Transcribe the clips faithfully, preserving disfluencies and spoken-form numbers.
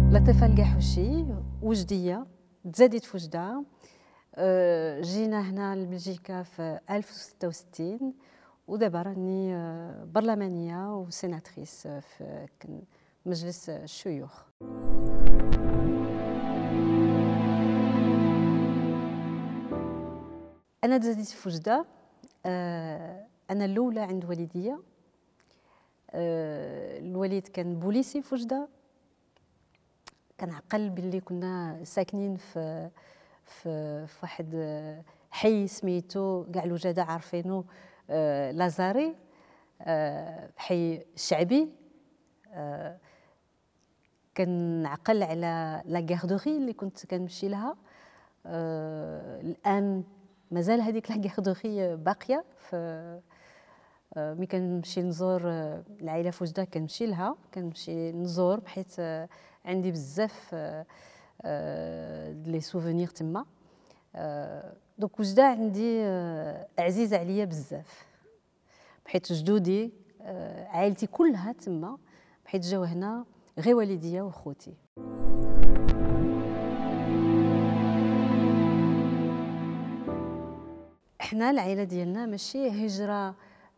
لطيفة القحوشي وجدية تزادت في وجدة. جينا هنا لبلجيكا في ألف وستة وستين ودابا راني برلمانية وسيناتريس في مجلس الشيوخ. أنا تزاديت في وجدة. أنا الأولى عند والدية. الوالد كان بوليسي في وجدة. كان عقل باللي كنا ساكنين في في في واحد حي سميتو كاع الوجدة عارفينو لازاري، حي شعبي. كان عقل على لا غاردوري اللي كنت كنمشي لها. الآن مازال هذيك لا غاردوري باقية. في ملي كنمشي نزور العائلة في وجدة كنمشي لها، كنمشي نزور بحيث عندي بزاف لي سوفونير تما. دونك وجدة عندي عزيزة عليا بزاف، بحيث جدودي عائلتي كلها تما، بحيث جاو هنا غير والديا وخوتي. احنا العائلة ديالنا ماشي هجرة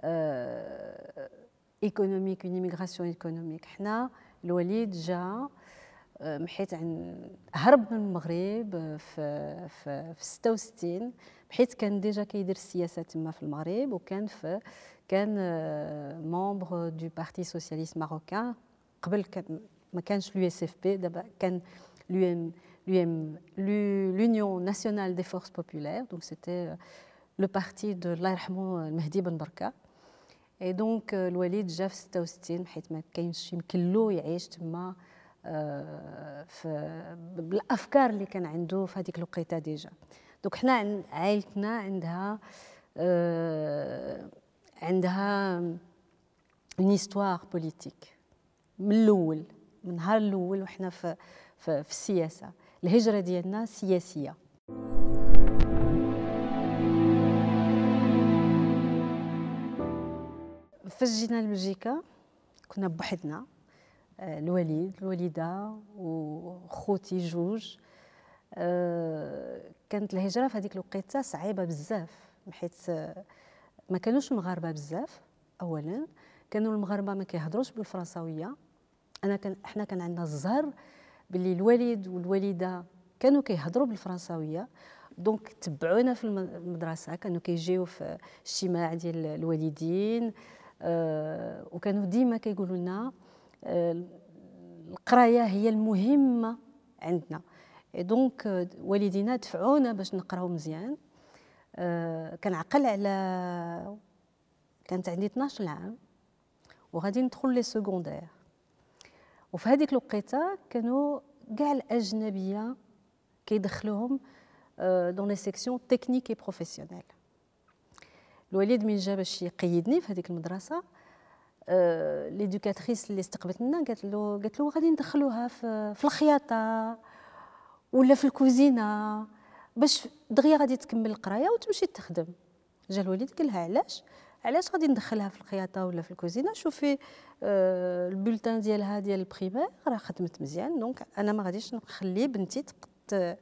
ايكونوميك، اون ايميغراسيون ايكونوميك. حنا الوالد جا حيت هرب من المغرب في في, في ستة وستين، بحيث كان ديجا كيدير السياسه تما في المغرب، وكان في كان ممبر دو بارتي سوسياليست ماروكان. قبل كان ما كانش لو اس اف بي، دابا كان لو ام لو ام لونيون ناسيونال دي فورس بوبولير. دونك سيتي لو بارتي دو الله يرحمه المهدي بن بركه. اي دونك الوالد جا في ستة وستين حيت ما كاينش يمكن له يعيش تما في بالافكار اللي كان عنده في هذيك الوقيته ديجا. دونك حنا عائلتنا عندها عندها اون هيستوار بوليتيك من الاول، من النهار الاول وحنا في في, في السياسه. الهجره ديالنا سياسيه. فاش جينا لبلجيكا كنا بوحدنا، الوالد الوالده وخوتي جوج. كانت الهجره في هذيك الوقيته صعيبه بزاف، حيت ما كانوش المغاربه بزاف. اولا كانوا المغاربه ما كيهضروش بالفرنساويه. انا كان احنا كان عندنا الزهر باللي الوالد والوالده كانوا كيهضروا بالفرنساويه، دونك تبعونا في المدرسه، كانوا كيجيو في اجتماع ديال الوالدين. أه وكانوا ديما كيقولوا لنا أه القرايه هي المهمه عندنا. دونك والدينا دفعونا باش نقراو مزيان. أه كنعقل على كانت عندي اثناش عام وغادي ندخل لي سكوندير، وفي هذيك الوقيته كانوا كاع الاجنبيه كيدخلوهم دون لي سيكسيون تكنيك اي بروفيسيونيل. الوالد من جا باش يقيدني في هذيك المدرسه، أه ليدوكاتريس اللي استقبلتنا قالت له قالت له غادي ندخلوها في, في الخياطه ولا في الكوزينه باش دغيا غادي تكمل القرايه وتمشي تخدم. جا الوالد قال لها علاش علاش غادي ندخلها في الخياطه ولا في الكوزينه؟ شوفي أه البولتان ديالها ديال البريمير راه خدمت مزيان، دونك انا ما غاديش نخلي بنتي تقت.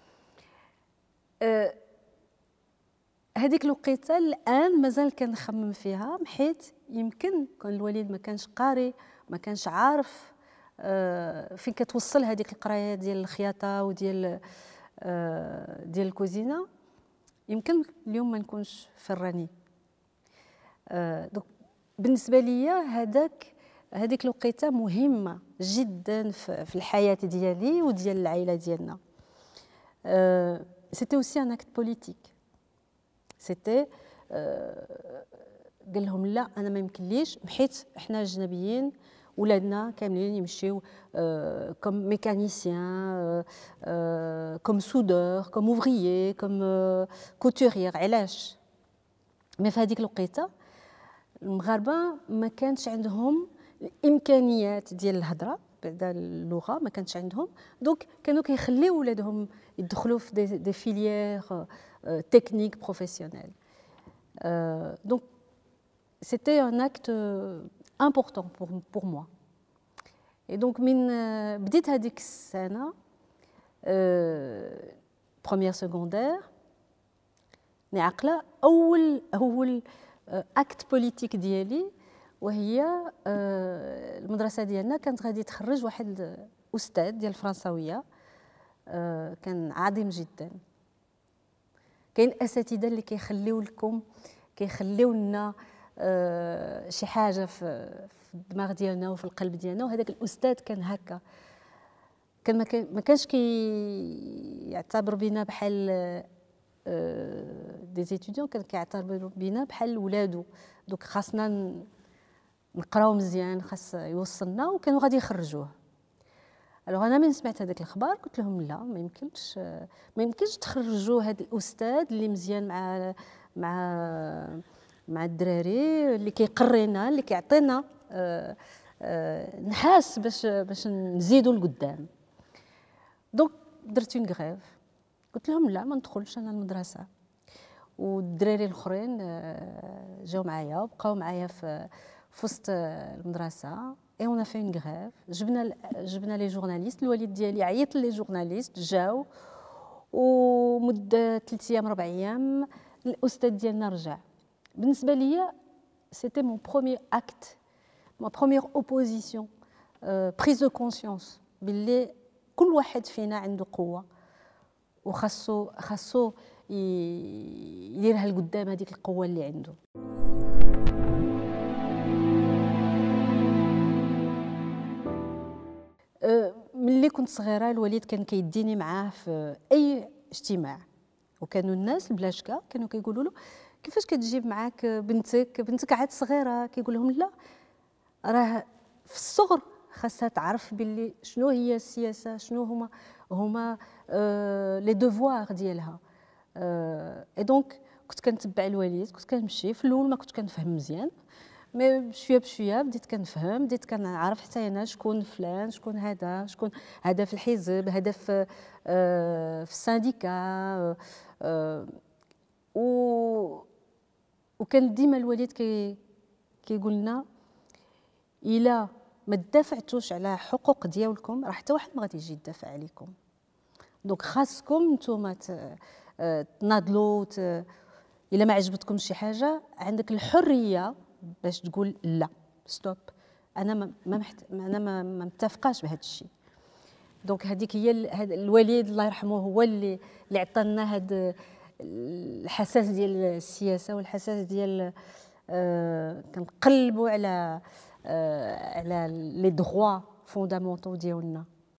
أه هذيك الوقيته الان مازال كنخمم فيها، حيت يمكن كان الوالد ما كانش قاري، ما كانش عارف أه فين كتوصل هذيك القرايه ديال الخياطه وديال أه ديال الكوزينه. يمكن اليوم ما نكونش فراني. أه دونك بالنسبه ليا هذاك هذيك الوقيته مهمه جدا في الحياه ديالي وديال العائله ديالنا. أه سيتي اوسي ان اكت بوليتيك. سيتي أه قال لهم لا انا ما يمكنليش، بحيث احنا اجنبيين ولادنا كاملين يمشيو أه كوم ميكانيسيان، أه أه كوم سودور، كوم اوفريي، كوم أه كوتوريير. علاش؟ مي في هذيك الوقيته المغاربه ما كانش عندهم الامكانيات ديال الهضره بعد اللغه، ما كانش عندهم، دونك كانوا كيخليو ولادهم يدخلوا في دي, دي فيليير تكنيك بروفيسيونيل. دونك سيتي ان اكت امبورطون بور بور موا. Et donc من بديت هذيك السنه بروميير سكوندير نعقله اول اول اكت بوليتيك ديالي، وهي المدرسه ديالنا كانت غادي تخرج واحد استاذ ديال الفرنساويه كان عظيم جدا. كاين اساتذه اللي كيخليو لكم كيخليو لنا شي حاجه في الدماغ ديالنا وفي القلب ديالنا، وهذاك الاستاذ كان هكا. كان ما كانش كيعتبر بينا بحال دي زيتيديون، كان كيعتبر بينا بحال ولادو. دوك خاصنا نقراو مزيان، خاص يوصلنا، وكانوا غادي يخرجوه. الوغ انا من سمعت هذاك الخبر قلت لهم لا، ما يمكنش ما يمكنش تخرجوا هذا الاستاذ اللي مزيان مع مع مع الدراري، اللي كيقرينا، اللي كيعطينا آه آه نحاس باش باش نزيدوا لقدام. دونك درت اون غريف، قلت لهم لا ما ندخلش انا المدرسه. والدراري الاخرين جاو معايا وبقاو معايا في وسط المدرسه. اي اون في اون غريف، جبنا جبنا لي جورناليست، الوالد ديالي عيط لي جورناليست جاو، ومده ثلاث ايام ربع ايام الاستاذ ديالنا رجع. بالنسبه ليا سيتي مون بروميير اكت، ما بروميير اوبوزيسيون، بريز دو كونسيونس باللي كل واحد فينا عنده قوه وخاصو خاصو يديرها لقدام هذيك القوه اللي عنده. ملي كنت صغيره الوالد كان كيديني معاه في اي اجتماع، وكانوا الناس البلاشكه كانوا كيقولوا له كيفاش كتجيب معاك بنتك بنتك عاد صغيره؟ كيقول لهم لا، راه في الصغر خاصها تعرف باللي شنو هي السياسه، شنو هما هما آه لي دوفوار ديالها. اي دونك كنت كنتبع الوالد، كنت كنمشي. في الاول ما كنت كنفهم مزيان، مي بشويه بشويه بديت كنفهم، بديت كنعرف حتى انا شكون فلان، شكون هذا، شكون هذا في الحزب، هذا في آه في السانديكا. آه و وكان ديما الوالد كي كيقول لنا الا ما دافعتوش على حقوق ديالكم راه حتى واحد ما غادي يجي يدافع عليكم. دونك خاصكم نتوما تناضلوا. الا ما عجبتكم شي حاجه عندك الحريه باش تقول لا، ستوب، انا ما محت... انا ما, ما متفقاش بهذا الشيء. دونك هذيك هي هذا الوالد الله يرحمه هو اللي اللي عطانا هذا الحساس ديال السياسه والحساس ديال آه كنقلبوا على آه على لي دروا فوندامونتو ديالنا.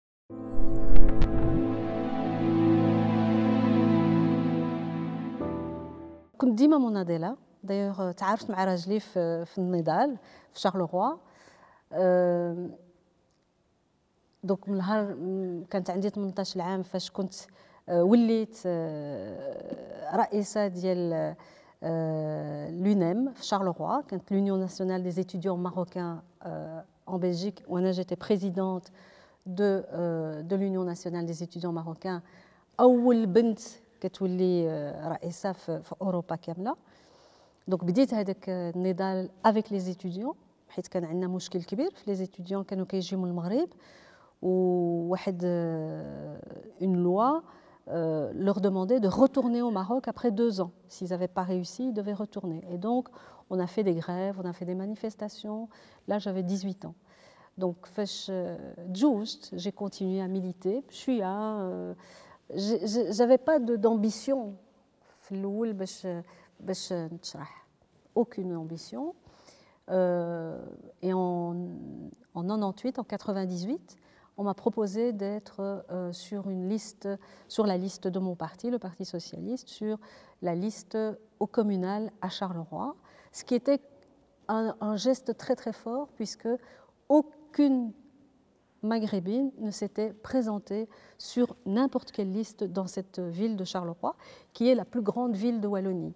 كنت ديما مناضله، دايوغ تعرفت مع راجلي في, في النضال في شارلوروا. أه دوك من نهار كانت عندي ثمنطاش عام فاش كنت أه وليت أه رئيسه ديال أه لونيم في شارلوروا، كانت لونيون ناسيونال دي زيتيديون ماروكان ان بلجيك، وانا جيتي بريزيدونت دو دو لونيون ناسيونال دي زيتيديون ماروكان، اول بنت كتولي رئيسه في, في اوروبا كامله. دونك بديت هذاك النضال افيك لي زيتيديون، حيت كان عندنا مشكل كبير في لي زيتيديون، كانوا كيجيو من المغرب وواحد اون لوا leur demandait de retourner au Maroc après deux ans. S'ils n'avaient pas réussi, ils devaient retourner. Et donc, on a fait des grèves, on a fait des manifestations. Là, j'avais dix-huit ans. Donc, juste, j'ai continué à militer. Je suis à... j'avais pas d'ambition في الأول باش باش نتشرح. Aucune ambition. Euh, et en, en quatre-vingt-dix-huit, en quatre-vingt-dix-huit, on m'a proposé d'être euh, sur une liste, sur la liste de mon parti, le Parti socialiste, sur la liste au communal à Charleroi, ce qui était un, un geste très très fort puisque aucune maghrébine ne s'était présentée sur n'importe quelle liste dans cette ville de Charleroi, qui est la plus grande ville de Wallonie.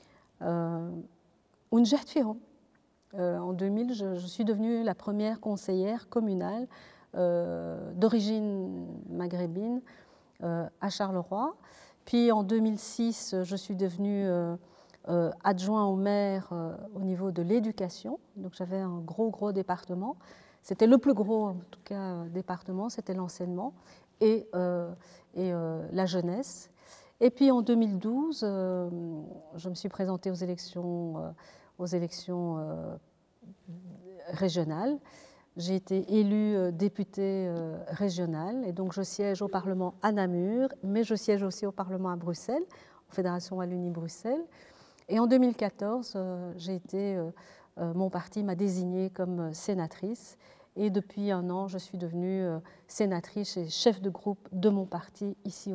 Euh, ونجحت فيهم. En deux mille, je, je suis devenue la première conseillère communale euh, d'origine maghrébine euh, à Charleroi. Puis en deux mille six, je suis devenue euh, euh, adjoint au maire euh, au niveau de l'éducation. Donc j'avais un gros, gros département. c'était le plus gros, en tout cas, département, c'était l'enseignement et, euh, et euh, la jeunesse. Et puis en deux mille douze, euh, je me suis présentée aux élections, euh, aux élections euh, régionales. J'ai été élue euh, députée euh, régionale et donc je siège au Parlement à Namur, mais je siège aussi au Parlement à Bruxelles, en Fédération Wallonie-Bruxelles. Et en deux mille quatorze, euh, j'ai été, euh, euh, mon parti m'a désignée comme sénatrice. Et depuis un an, je suis devenue euh, sénatrice et chef de groupe de mon parti ici au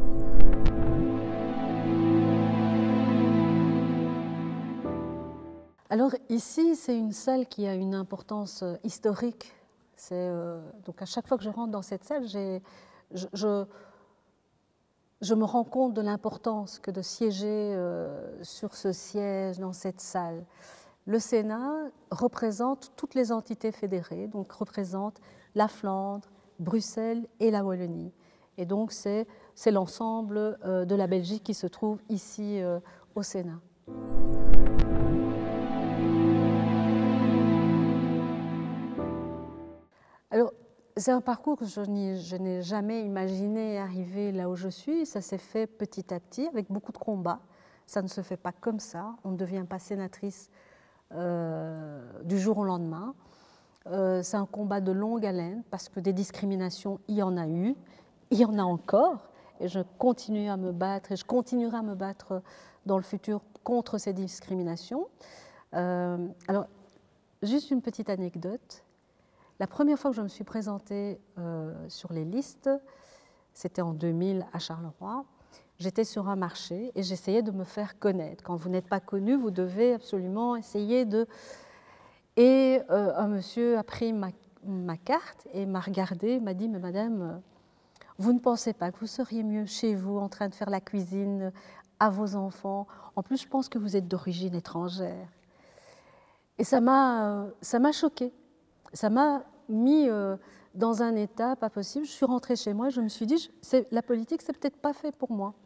Alors ici, c'est une salle qui a une importance historique. Euh, donc à chaque fois que je rentre dans cette salle, je, je, je me rends compte de l'importance que de siéger euh, sur ce siège, dans cette salle. Le Sénat représente toutes les entités fédérées, donc représente la Flandre, Bruxelles et la Wallonie. Et donc c'est l'ensemble euh, de la Belgique qui se trouve ici euh, au Sénat. Alors, c'est un parcours que je n'ai jamais imaginé arriver là où je suis. Ça s'est fait petit à petit, avec beaucoup de combats. Ça ne se fait pas comme ça. On ne devient pas sénatrice euh, du jour au lendemain. Euh, c'est un combat de longue haleine, parce que des discriminations, il y en a eu, il y en a encore. Et je continue à me battre, et je continuerai à me battre dans le futur contre ces discriminations. Euh, alors, juste une petite anecdote. La première fois que je me suis présentée euh, sur les listes, c'était en deux mille à Charleroi. J'étais sur un marché et j'essayais de me faire connaître. Quand vous n'êtes pas connu, vous devez absolument essayer de... Et euh, un monsieur a pris ma, ma carte et m'a regardé, m'a dit « Mais madame, vous ne pensez pas que vous seriez mieux chez vous en train de faire la cuisine à vos enfants? En plus, je pense que vous êtes d'origine étrangère. » Et ça m'a ça m'a choquée. Ça m'a mis euh, dans un état pas possible. Je suis rentrée chez moi et je me suis dit, la politique, c'est peut-être pas fait pour moi.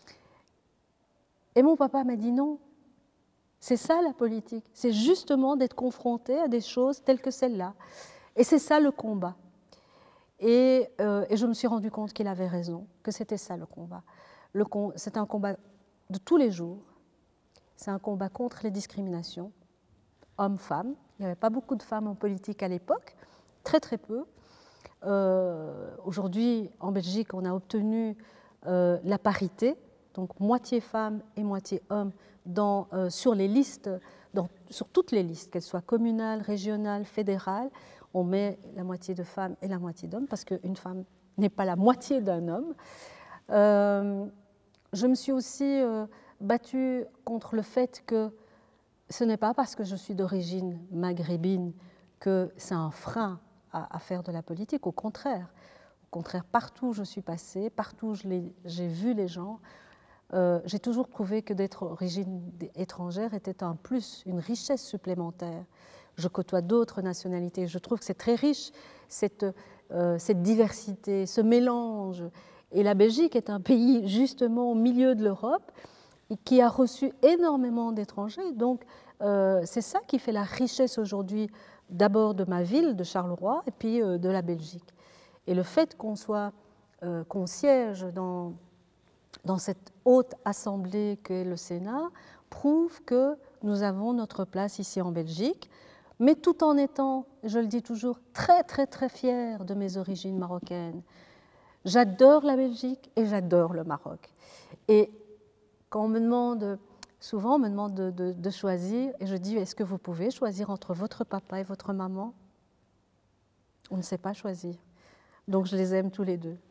Et mon papa m'a dit non, c'est ça la politique. C'est justement d'être confronté à des choses telles que celle-là. Et c'est ça le combat. Et, euh, et je me suis rendu compte qu'il avait raison, que c'était ça le combat. Le com c'est un combat de tous les jours. C'est un combat contre les discriminations, hommes-femmes. Il n'y avait pas beaucoup de femmes en politique à l'époque, très très peu. Euh, Aujourd'hui, en Belgique, on a obtenu euh, la parité, donc moitié femmes et moitié hommes dans, euh, sur les listes, dans, sur toutes les listes, qu'elles soient communales, régionales, fédérales. On met la moitié de femmes et la moitié d'hommes, parce qu'une femme n'est pas la moitié d'un homme. Euh, je me suis aussi euh, battue contre le fait que ce n'est pas parce que je suis d'origine maghrébine que c'est un frein à, à faire de la politique. Au contraire, au contraire, partout où je suis passée, partout où j'ai vu les gens, euh, j'ai toujours trouvé que d'être d'origine étrangère était un plus, une richesse supplémentaire. Je côtoie d'autres nationalités, je trouve que c'est très riche, cette, euh, cette diversité, ce mélange. Et la Belgique est un pays justement au milieu de l'Europe, qui a reçu énormément d'étrangers. Donc, euh, c'est ça qui fait la richesse aujourd'hui, d'abord de ma ville, de Charleroi, et puis euh, de la Belgique. Et le fait qu'on soit, euh, qu'on siège dans, dans cette haute assemblée qu'est le Sénat, prouve que nous avons notre place ici en Belgique, mais tout en étant, je le dis toujours, très, très, très fière de mes origines marocaines. J'adore la Belgique et j'adore le Maroc. Et quand on me demande, souvent on me demande de, de, de choisir, et je dis, est-ce que vous pouvez choisir entre votre papa et votre maman? On ne sait pas choisir. Donc je les aime tous les deux.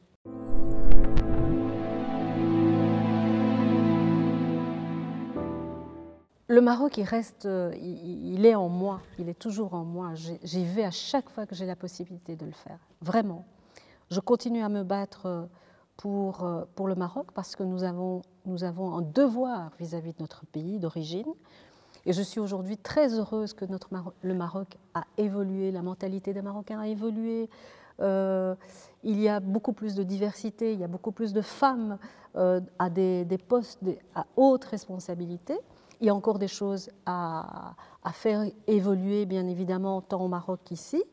Le Maroc, il reste, il, il est en moi, il est toujours en moi. J'y vais à chaque fois que j'ai la possibilité de le faire, vraiment. Je continue à me battre pour, pour le Maroc parce que nous avons, nous avons un devoir vis-à-vis de notre pays d'origine. Et je suis aujourd'hui très heureuse que notre Maroc, le Maroc a évolué, la mentalité des Marocains a évolué. Euh, il y a beaucoup plus de diversité, il y a beaucoup plus de femmes euh, à des, des postes des, à haute responsabilité. Il y a encore des choses à, à faire évoluer, bien évidemment, tant au Maroc qu'ici.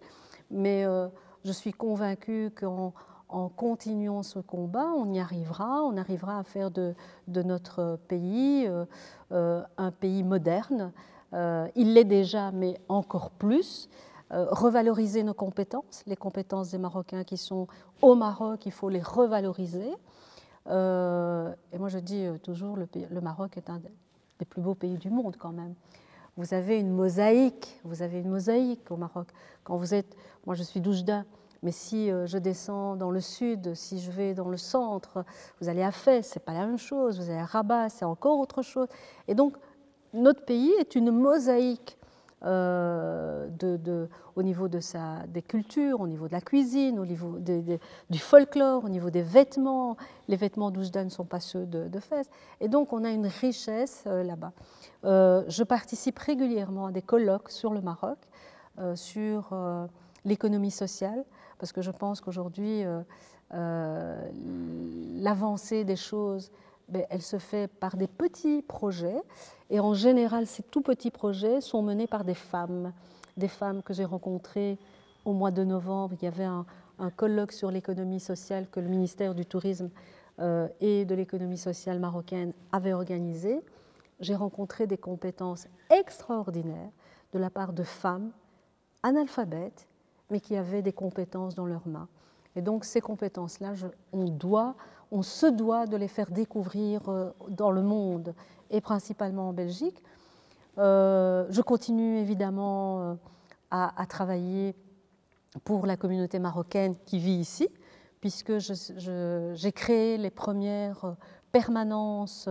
mais euh, je suis convaincue qu'en en continuant ce combat, on y arrivera, on arrivera à faire de, de notre pays euh, euh, un pays moderne. Euh, il l'est déjà, mais encore plus. Euh, revaloriser nos compétences, les compétences des Marocains qui sont au Maroc, il faut les revaloriser. Euh, et moi je dis toujours, le, pays, le Maroc est un des plus beaux pays du monde quand même. Vous avez une mosaïque, vous avez une mosaïque au Maroc. Quand vous êtes, moi je suis d'Oujda, mais si je descends dans le sud, si je vais dans le centre, vous allez à Fès, c'est pas la même chose, vous allez à Rabat, c'est encore autre chose. Et donc notre pays est une mosaïque euh, de, de, au niveau de sa, des cultures, au niveau de la cuisine, au niveau de, de, du folklore, au niveau des vêtements. Les vêtements d'Oujda ne sont pas ceux de, de Fès. Et donc on a une richesse euh, là-bas. Euh, je participe régulièrement à des colloques sur le Maroc, euh, sur euh, l'économie sociale, parce que je pense qu'aujourd'hui, euh, euh, l'avancée des choses, ben, elle se fait par des petits projets. Et en général, ces tout petits projets sont menés par des femmes, des femmes que j'ai rencontrées au mois de novembre. Il y avait un, un colloque sur l'économie sociale que le ministère du Tourisme euh, et de l'économie sociale marocaine avait organisé. J'ai rencontré des compétences extraordinaires de la part de femmes analphabètes, mais qui avaient des compétences dans leurs mains. Et donc ces compétences-là, on doit, on se doit de les faire découvrir dans le monde, et principalement en Belgique. Euh, je continue évidemment à, à travailler pour la communauté marocaine qui vit ici, puisque je, je, j'ai créé les premières permanences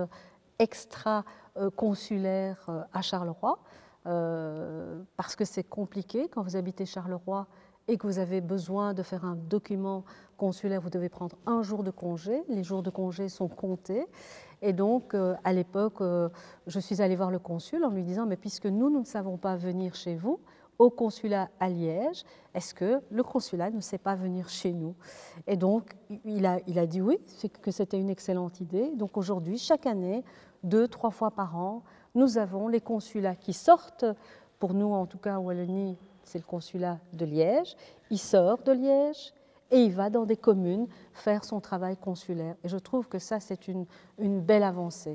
extra-consulaires à Charleroi, euh, parce que c'est compliqué quand vous habitez Charleroi et que vous avez besoin de faire un document consulaire, vous devez prendre un jour de congé. Les jours de congé sont comptés. Et donc, euh, à l'époque, euh, je suis allée voir le consul en lui disant « Mais puisque nous, nous ne savons pas venir chez vous, au consulat à Liège, est-ce que le consulat ne sait pas venir chez nous ?» Et donc, il a, il a dit oui, que c'était une excellente idée. Donc aujourd'hui, chaque année, deux, trois fois par an, nous avons les consulats qui sortent, pour nous en tout cas, Wallonie, c'est le consulat de Liège, il sort de Liège et il va dans des communes faire son travail consulaire. Et je trouve que ça, c'est une, une belle avancée.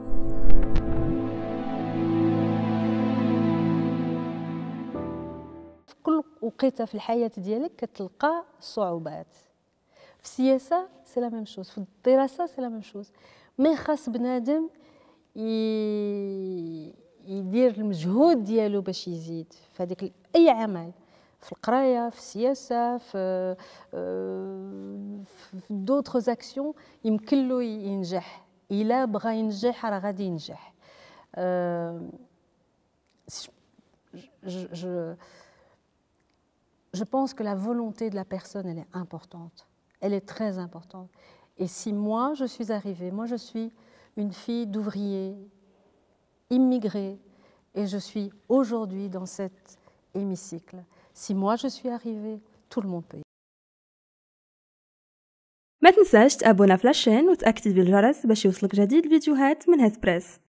في كل وقيته في الحياة ديالك كتلقى صعوبات. في السياسة سي لا ميم شوز، في الدراسة سي لا ميم شوز، مي خاص بنادم يدير المجهود ديالو باش يزيد في هذيك اي عمل، في القرايه، في السياسه، في في دوطخ اكسيون يمكن له ينجح. الا بغى ينجح راه غادي ينجح. je je pense que la volonté de la personne, elle est importante, elle est très importante. Et si moi je suis arrivée, moi je suis une fille d'ouvrier immigrée, et je suis aujourd'hui dans cet hémicycle. Si moi je suis arrivée, tout le monde peut. ما تنساش تابونا في لاشين وتاكتيفي الجرس باش يوصلك جديد الفيديوهات من هاد بريس.